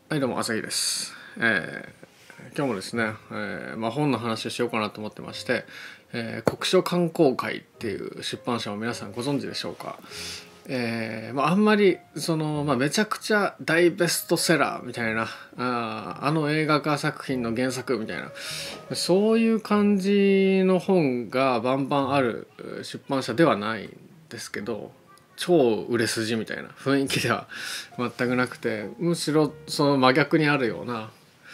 はい、どうも朝日です。今日もですね、本の話をしようかなと思ってまして、国書観光会っていう出版社を皆さんご存知でしょうか。あんまりめちゃくちゃ大ベストセラーみたいなあの映画化作品の原作みたいなそういう感じの本がバンバンある出版社ではないんですけど、超売れ筋みたいな雰囲気では全くなくて、むしろその真逆にあるような、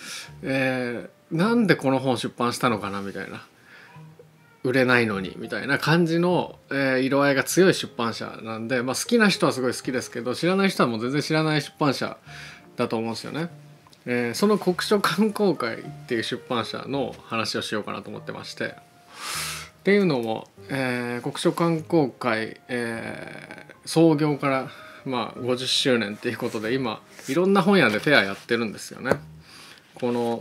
なんでこの本出版したのかなみたいな、売れないのにみたいな感じの、色合いが強い出版社なんで、好きな人はすごい好きですけど、知らない人はもう全然知らない出版社だと思うんですよね。その国書観光会っていう出版社の話をしようかなと思ってまして、っていうのも、国書観光会、創業から50周年っていうことで、今いろんな本屋でフェアやってるんですよね。この、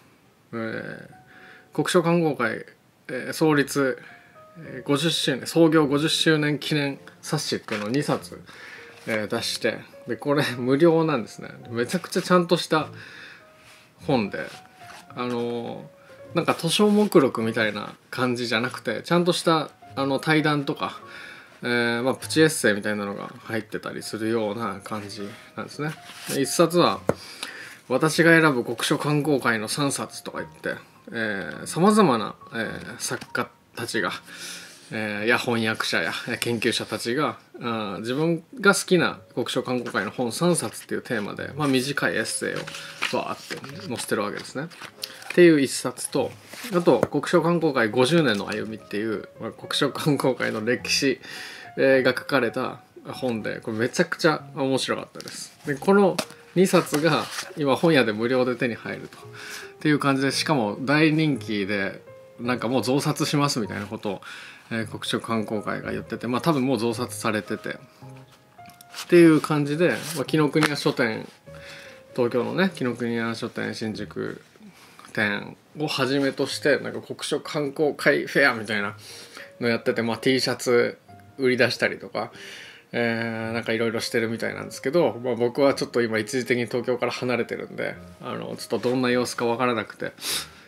国書観光会、創立50周年創業50周年記念冊子っていうのを2冊、出して、でこれ無料なんですね。めちゃくちゃちゃんとした本で、なんか図書目録みたいな感じじゃなくて、ちゃんとした対談とか、プチエッセイみたいなのが入ってたりするような感じなんですね。一冊は私が選ぶ国書観光会の3冊とか言ってさまざまな、作家たちが、や翻訳者や研究者たちが自分が好きな国書観光会の本3冊っていうテーマで、短いエッセイをバーって載せてるわけですね。っていう一冊と、あと国書観光会50年の歩みっていう、国書観光会の歴史、が書かれた本で、これめちゃくちゃ面白かったです。でこの2冊が今本屋で無料で手に入るとっていう感じで、しかも大人気で、なんかもう増刷しますみたいなことを、国書観光会が言ってて、多分もう増刷されててっていう感じで、紀ノ国屋書店、東京のね紀ノ国屋書店新宿店をはじめとして、なんか国書観光会フェアみたいなのやってて、T シャツ売り出したりとか、なんかいろいろしてるみたいなんですけど、僕はちょっと今一時的に東京から離れてるんで、ちょっとどんな様子かわからなくて、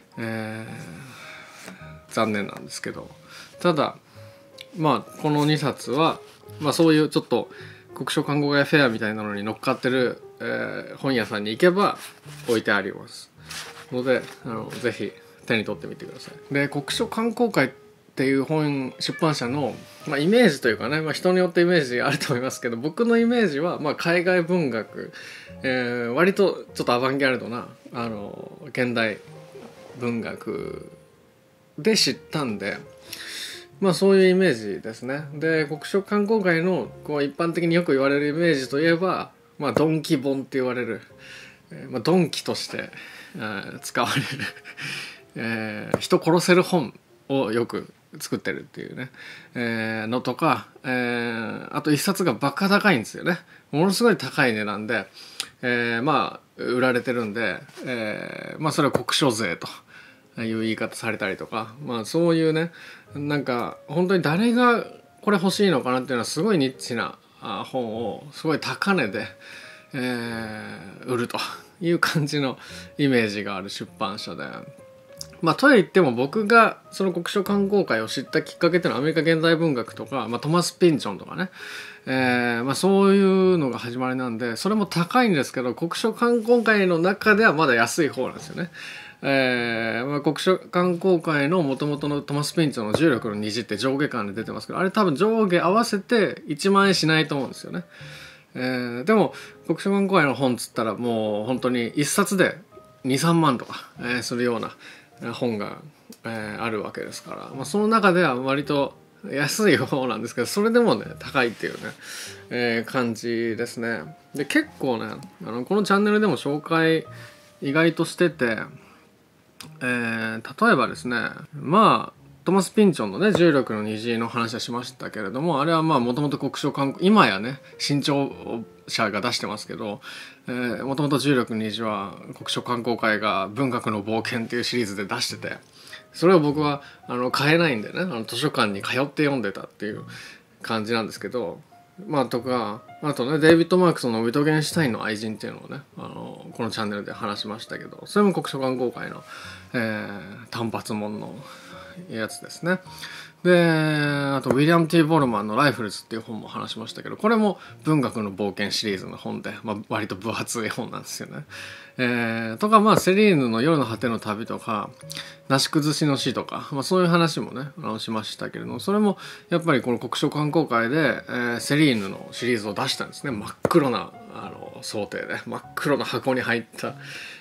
残念なんですけど、ただこの2冊は、そういうちょっと国書観光会フェアみたいなのに乗っかってる、本屋さんに行けば置いてありますので、ぜひ手に取ってみてください。で、国書観光会っていう本出版社の、イメージというかね、人によってイメージあると思いますけど、僕のイメージは、海外文学、割とちょっとアバンギャルドな現代文学で知ったんで、そういうイメージですね。で、国書観光会のこう一般的によく言われるイメージといえば、ドンキ本って言われる、ドンキとして、使われる、人殺せる本をよく作ってるっていうね、のとか、あと一冊がバカ高いんですよね。ものすごい高い値段で、売られてるんで、それを国書税という言い方されたりとか、そういうね、なんか本当に誰がこれ欲しいのかなっていうのは、すごいニッチな本をすごい高値で、売るという感じのイメージがある出版社で、とはいっても僕がその国書観光会を知ったきっかけっていうのはアメリカ現代文学とか、トマス・ピンチョンとかね、そういうのが始まりなんで、それも高いんですけど、国書観光会の中ではまだ安い方なんですよね。国書観光会の元々のトマス・ピンチョンの重力の虹って上下巻で出てますけど、あれ多分上下合わせて1万円しないと思うんですよね。でも国書観光会の本つったらもう本当に1冊で 2,3 万とか、するような本が、あるわけですから、その中では割と安い方なんですけど、それでもね高いっていうね、感じですね。で、結構ねこのチャンネルでも紹介意外としてて、例えばですね、トマス・ピンチョンのね重力の虹の話はしましたけれども、あれはもともと国書観光、今やね新潮社が出してますけど、もともと重力の虹は国書観光会が文学の冒険っていうシリーズで出してて、それを僕は買えないんでね、図書館に通って読んでたっていう感じなんですけど、 とかあとねデイビッド・マークスのウィトゲンシュタインの愛人っていうのをねこのチャンネルで話しましたけど、それも国書観光会の、単発門のやつですね。であとウィリアム・T・ボルマンの「ライフルズ」っていう本も話しましたけど、これも文学の冒険シリーズの本で、割と分厚い本なんですよね。とかセリーヌの「夜の果ての旅」とか「なし崩しの死」とか、そういう話もねしましたけれども、それもやっぱりこの国書観光会で、セリーヌのシリーズを出したんですね。真っ黒な想定で真っ黒な箱に入った、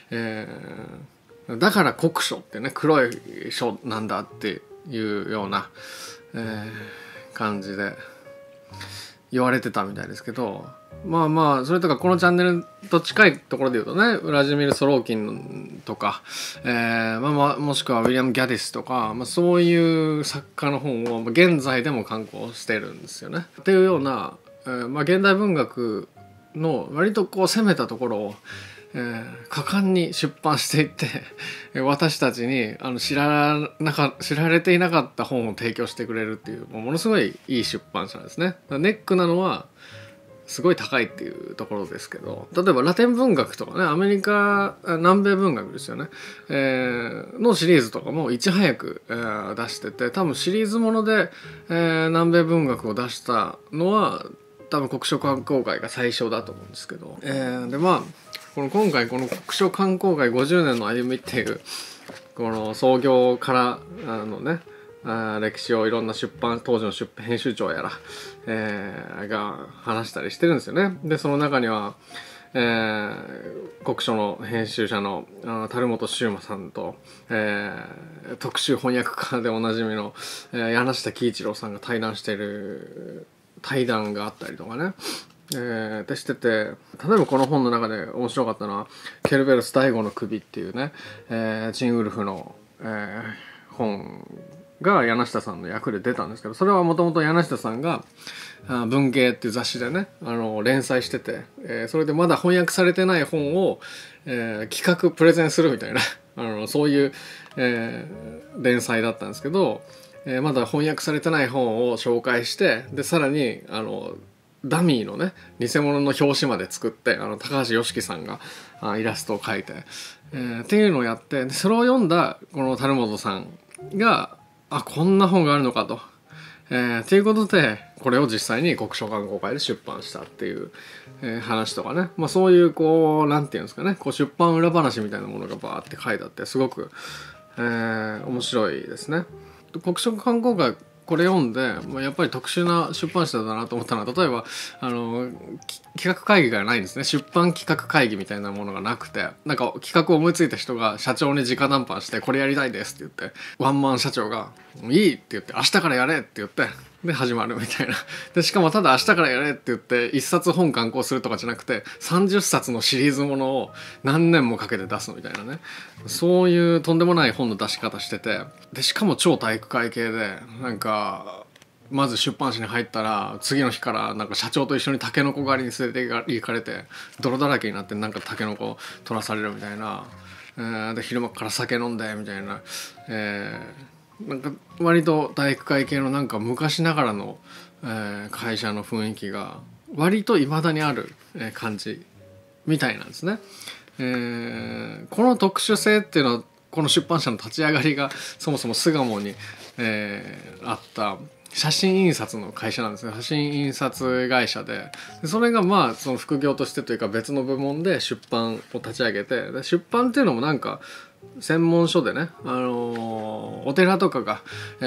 だから国書ってね黒い書なんだっていうような、感じで言われてたみたいですけど、それとかこのチャンネルと近いところで言うとねウラジミル・ソローキンとか、もしくはウィリアム・ギャディスとか、そういう作家の本を現在でも刊行してるんですよね。っていうような、現代文学の割とこう攻めたところを果敢に出版していって私たちに知られていなかった本を提供してくれるっていうものすごいいい出版社ですね。ネックなのはすごい高いっていうところですけど、例えばラテン文学とかねアメリカ南米文学ですよね、のシリーズとかもいち早く、出してて、多分シリーズもので、南米文学を出したのは多分国書観光会が最初だと思うんですけど、で今回この国書観光会50年の歩みっていうこの創業からのね歴史をいろんな当時の編集長やら、が話したりしてるんですよね。でその中には、国書の編集者の樽本修馬さんと、特殊翻訳家でおなじみの、柳下喜一郎さんが対談している対談があったりとかね、でしてて、例えばこの本の中で面白かったのはケルベロス第五の首っていうね、チンウルフの、本が柳下さんの役で出たんですけど、それはもともと柳下さんが文芸っていう雑誌でね連載してて、それでまだ翻訳されてない本を、企画プレゼンするみたいなそういう、連載だったんですけど、まだ翻訳されてない本を紹介して、でさらにダミーのね偽物の表紙まで作って高橋良樹さんがイラストを描いて、っていうのをやって、でそれを読んだこの樽本さんがこんな本があるのかと、っていうことでこれを実際に国書観光会で出版したっていう、話とかね、そういうこうなんていうんですかね、こう出版裏話みたいなものがバーって書いてあってすごく、面白いですね。国書観光会これ読んでやっぱり特殊な出版社だなと思ったのは、例えば企画会議がないんですね。出版企画会議みたいなものがなくて、なんか企画を思いついた人が社長に直談判してこれやりたいですって言って、ワンマン社長がいいって言って明日からやれって言ってで始まるみたいな。でしかもただ明日からやれって言って一冊本刊行するとかじゃなくて30冊のシリーズものを何年もかけて出すみたいなね、そういうとんでもない本の出し方してて、でしかも超体育会系で、なんかまず出版社に入ったら次の日からなんか社長と一緒にタケノコ狩りに連れて行かれて泥だらけになってなんかタケノコ取らされるみたいな、で昼間から酒飲んでみたいな、なんか割と体育会系のなんか昔ながらの、会社の雰囲気が割と未だにある、感じみたいなんですね。この特殊性っていうのはこの出版社の立ち上がりがそもそも巣鴨に、あった写真印刷の会社なんですね。写真印刷会社で、それがその副業としてというか別の部門で出版を立ち上げて、で出版っていうのもなんか専門書でね、お寺とかが、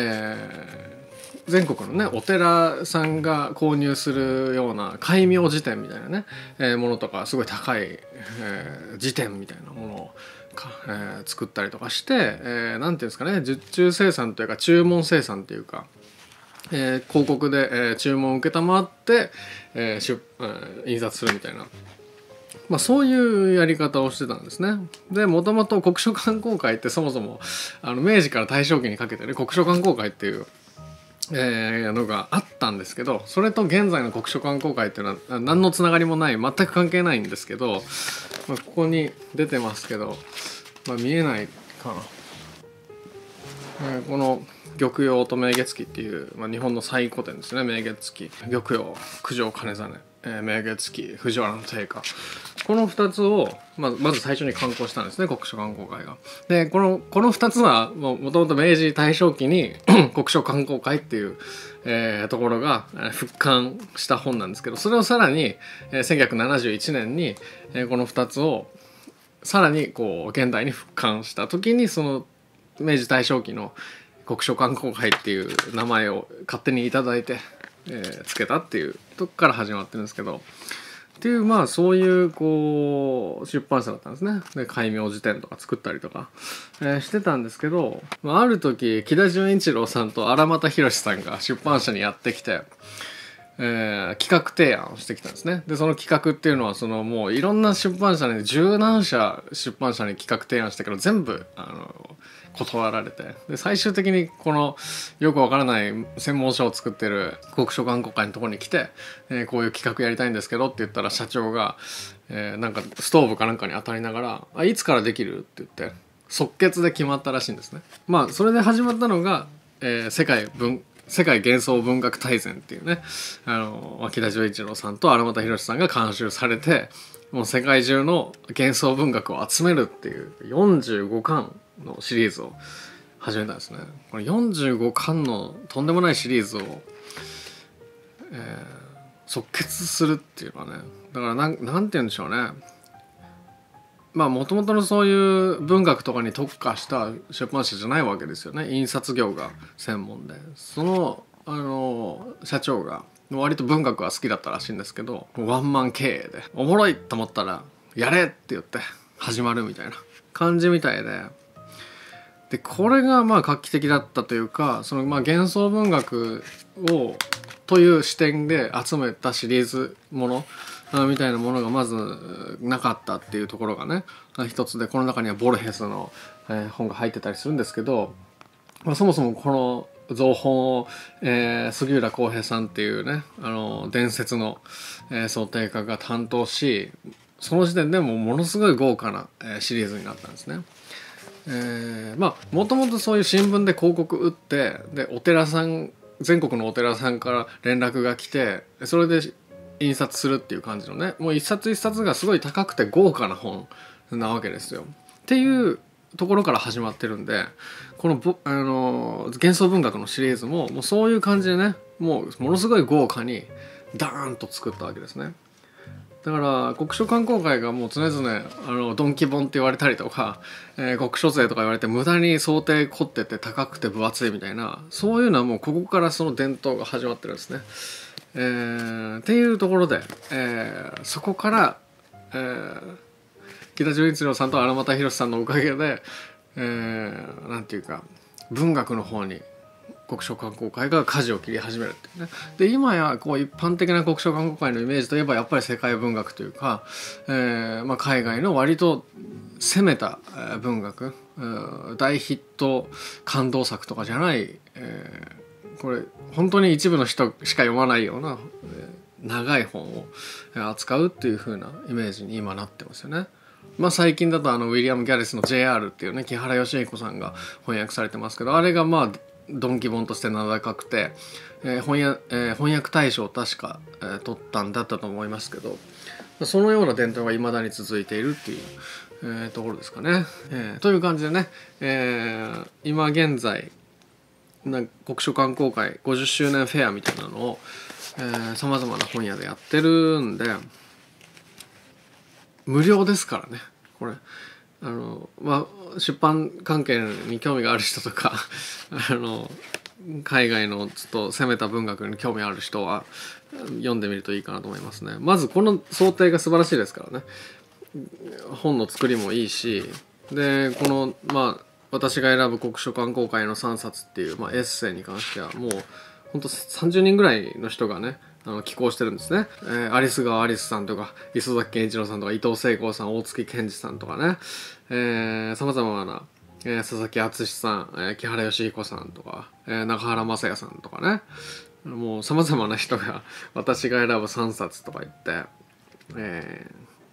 全国のねお寺さんが購入するような戒名辞典みたいなね、ものとかすごい高い、辞典みたいなものを作ったりとかして、なんていうんですかね、受注生産というか注文生産というか、広告で、注文を承って、印刷するみたいな、そういうやり方をしてたんですね。でもともと国書観光会ってそもそも明治から大正期にかけてね国書観光会っていうのがあったんですけど、それと現在の国書観光会っていうのは何のつながりもない、全く関係ないんですけど、ここに出てますけど、見えないかな、この玉葉と明月記っていう、日本の最古典ですね。明月記、玉葉、九条兼実、明月記、藤原定家、この2つを、まず最初に刊行したんですね、国書刊行会が。でこの2つはもともと明治大正期に国書刊行会っていう、ところが復刊した本なんですけど、それをさらに、1971年に、この2つをさらにこう現代に復刊した時に、その明治大正期の国書刊行会っていう名前を勝手にいただいて、つけたっていうとこから始まってるんですけど、っていうそういうこう出版社だったんですね。で戒名辞典とか作ったりとか、してたんですけど、ある時木田純一郎さんと荒俣宏さんが出版社にやってきて、企画提案をしてきたんですね。でその企画っていうのはもういろんな出版社に十何社出版社に企画提案したけど全部断られて、で最終的にこのよくわからない専門書を作ってる国書刊行会のところに来て、こういう企画やりたいんですけどって言ったら、社長が、なんかストーブかなんかに当たりながらいつからできるって言って即決で決まったらしいんですね。それで始まったのが、世界幻想文学大全っていうね、木田純一郎さんと荒俣宏さんが監修されて、もう世界中の幻想文学を集めるっていう45巻のシリーズを始めたんですね。これ45巻のとんでもないシリーズを、即決するっていうのはね、だからなんて言うんでしょうね。もともとのそういう文学とかに特化した出版社じゃないわけですよね。印刷業が専門で、その社長が割と文学は好きだったらしいんですけど、ワンマン経営でおもろいと思ったらやれって言って始まるみたいな感じみたいで、これが画期的だったというか、幻想文学をという視点で集めたシリーズものみたいなものがまずなかったっていうところがね一つで、この中にはボルヘスの、本が入ってたりするんですけど、そもそもこの造本を、杉浦浩平さんっていうね伝説の、装丁家が担当し、その時点でものすごい豪華な、シリーズになったんですね。もともとそういう新聞で広告打って、でお寺さん、全国のお寺さんから連絡が来て、それで印刷するっていう感じのね、もう一冊一冊がすごい高くて豪華な本なわけですよっていうところから始まってるんで、この幻想文学のシリーズもうそういう感じでね、もうものすごい豪華にダーンと作ったわけですね。だから国書刊行会がもう常々ドンキ本って言われたりとか、国書税とか言われて無駄に想定凝ってて高くて分厚いみたいな、そういうのはもうここからその伝統が始まってるんですね。っていうところで、そこから、木田純一郎さんと荒俣宏さんのおかげで、なんていうか文学の方に国書刊行会が舵を切り始めるっていうね。で今やこう一般的な国書刊行会のイメージといえばやっぱり世界文学というか、海外の割と攻めた文学、大ヒット感動作とかじゃない、これ本当に一部の人しか読まないような、長い本を扱うっていう風なイメージに今なってますよね。最近だとウィリアム・ギャレスの JR っていうね、木原義彦さんが翻訳されてますけど、あれがドンキ本として名高くて、翻訳大賞を確か、取ったんだったと思いますけど、そのような伝統が未だに続いているっていう、ところですかね。という感じでね、今現在国書刊行会50周年フェアみたいなのをさまざまな本屋でやってるんで、無料ですからねこれ。出版関係に興味がある人とか海外のちょっと攻めた文学に興味ある人は読んでみるといいかなと思いますね。まずこの想定が素晴らしいですからね。本の作りもいいし、でこの私が選ぶ国書刊行会の3冊っていう、エッセイに関してはもうほんと30人ぐらいの人がね寄稿してるんですね。アリス川アリスさんとか磯崎健一郎さんとか伊藤聖光さん、大月健二さんとかね、さまざまな、佐々木敦さん、木原義彦さんとか、中原雅也さんとかね、もうさまざまな人が私が選ぶ3冊とか言って、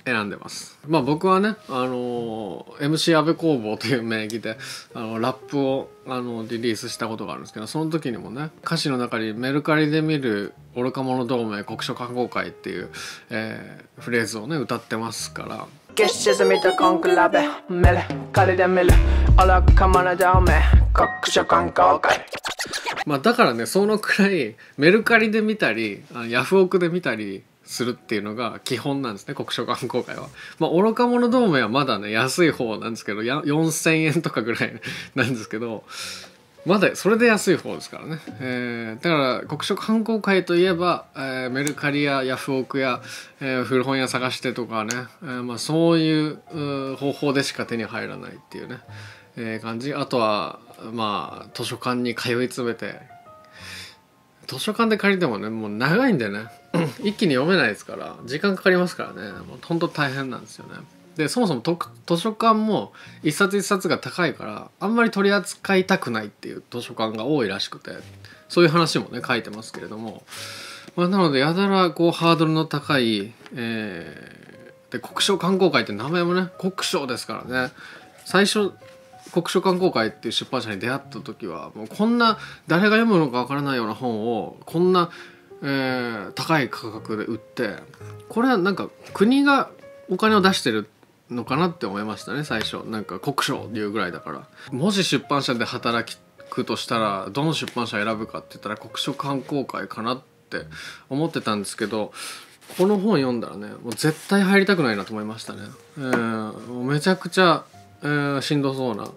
選んでます。まあ僕はね、MC 安部工房という名義でラップをリリースしたことがあるんですけど、その時にもね、歌詞の中にメルカリで見る愚か者同盟国書観光会っていう、フレーズをね歌ってますから。 月沈みとコンクラベメルカリで見る愚か者同盟国書観光会。 まあだからね、そのくらいメルカリで見たりヤフオクで見たりするっていうのが基本なんですね、国書観光会は。まあ愚か者同盟はまだね安い方なんですけど、4000円とかぐらいなんですけど、まだそれで安い方ですからね。だから国書観光会といえば、メルカリやヤフオクや、古本屋探してとかね、まあそういう方法でしか手に入らないっていうね、感じ。あとはまあ図書館に通い詰めて、図書館で借りてもねもう長いんでね一気に読めないですから時間かかりますからね、もうほんと大変なんですよね。でそもそも図書館も一冊一冊が高いからあんまり取り扱いたくないっていう図書館が多いらしくて、そういう話もね書いてますけれども、まあ、なのでやたらこうハードルの高い、で国書観光会って名前もね国書ですからね。最初国書観光会っていう出版社に出会った時はもうこんな誰が読むのかわからないような本をこんな、高い価格で売って、これはなんか国がお金を出してるのかなって思いましたね最初。なんか国書っていうぐらいだから、もし出版社で働くとしたらどの出版社選ぶかって言ったら国書観光会かなって思ってたんですけど、この本読んだらねもう絶対入りたくないなと思いましたね。もうめちゃくちゃ、しんどそうな、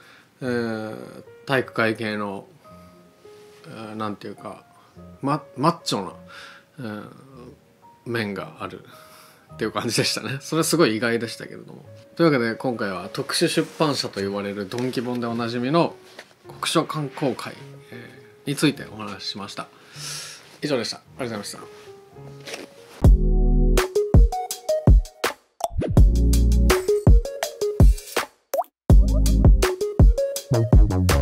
体育会系の、なんていうかマッチョな、面があるっていう感じでしたね。それはすごい意外でしたけれども。というわけで今回は特殊出版社と言われるドンキ本でおなじみの国書観光会、についてお話ししました。以上でした。ありがとうございました。 Bye.